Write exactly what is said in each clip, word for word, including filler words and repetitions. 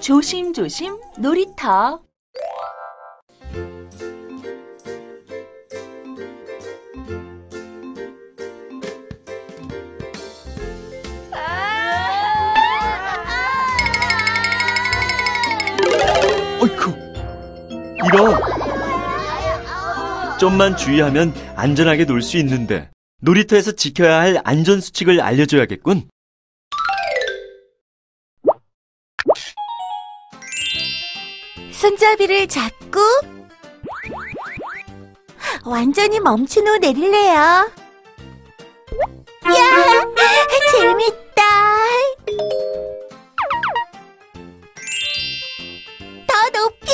조심조심 놀이터. 어이쿠, 이런. 좀만 주의하면 안전하게 놀 수 있는데 놀이터에서 지켜야 할 안전수칙을 알려줘야겠군. 손잡이를 잡고 완전히 멈춘 후 내릴래요. 야, 재밌다. 더 높이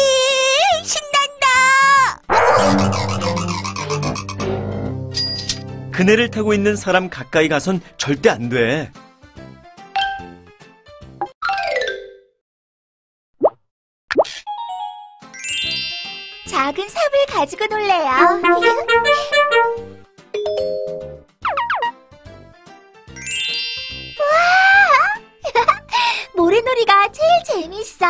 신난다. 그네를 타고 있는 사람 가까이 가선 절대 안 돼. 작은 삽을 가지고 놀래요. 와! 모래놀이가 제일 재밌어.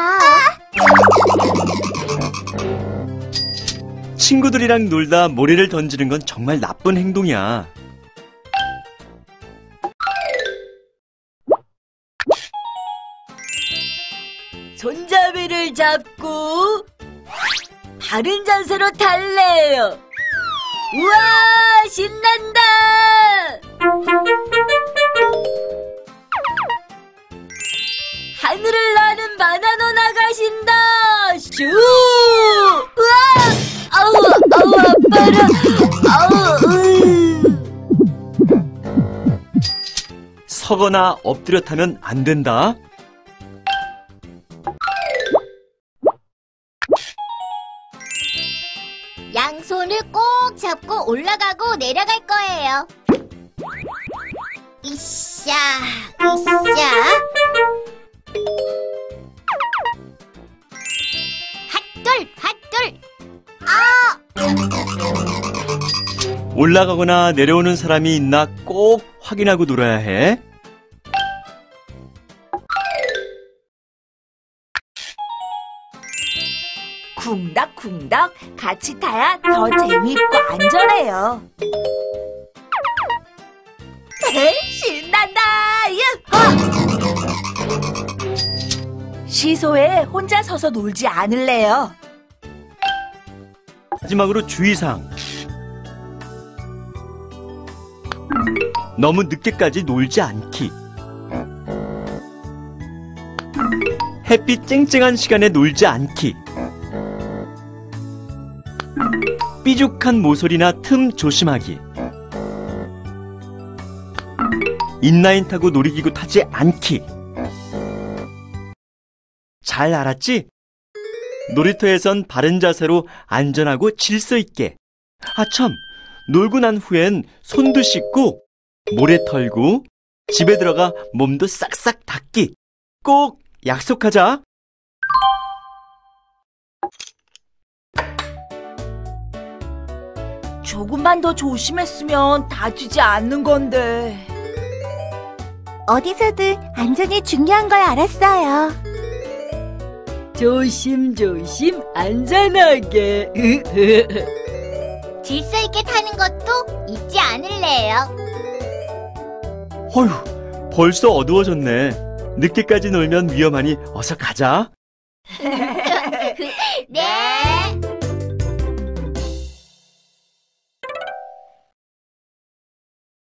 친구들이랑 놀다 모래를 던지는 건 정말 나쁜 행동이야. 손잡이를 잡고 바른 자세로 달래요. 우와, 신난다. 하늘을 나는 바나나 나가신다. 슈! 우와! 아우, 아우, 아파라. 아우, 으. 서거나 엎드려 타면 안 된다. 양손을 꼭 잡고 올라가고 내려갈 거예요. 이샤, 이샤. 핫돌, 핫돌. 아! 올라가거나 내려오는 사람이 있나 꼭 확인하고 놀아야 해. 쿵닥쿵닥 같이 타야 더 재미있고 안전해요. 신난다. 야호! 시소에 혼자 서서 놀지 않을래요. 마지막으로 주의사항. 너무 늦게까지 놀지 않기. 햇빛 쨍쨍한 시간에 놀지 않기. 삐죽한 모서리나 틈 조심하기. 인라인 타고 놀이기구 타지 않기. 잘 알았지? 놀이터에선 바른 자세로 안전하고 질서 있게. 아 참, 놀고 난 후엔 손도 씻고 모래 털고 집에 들어가 몸도 싹싹 닦기. 꼭 약속하자. 조금만 더 조심했으면 다치지 않는 건데. 어디서든 안전이 중요한 걸 알았어요. 조심조심 안전하게. 질서 있게 타는 것도 잊지 않을래요. 어휴, 벌써 어두워졌네. 늦게까지 놀면 위험하니 어서 가자. 네.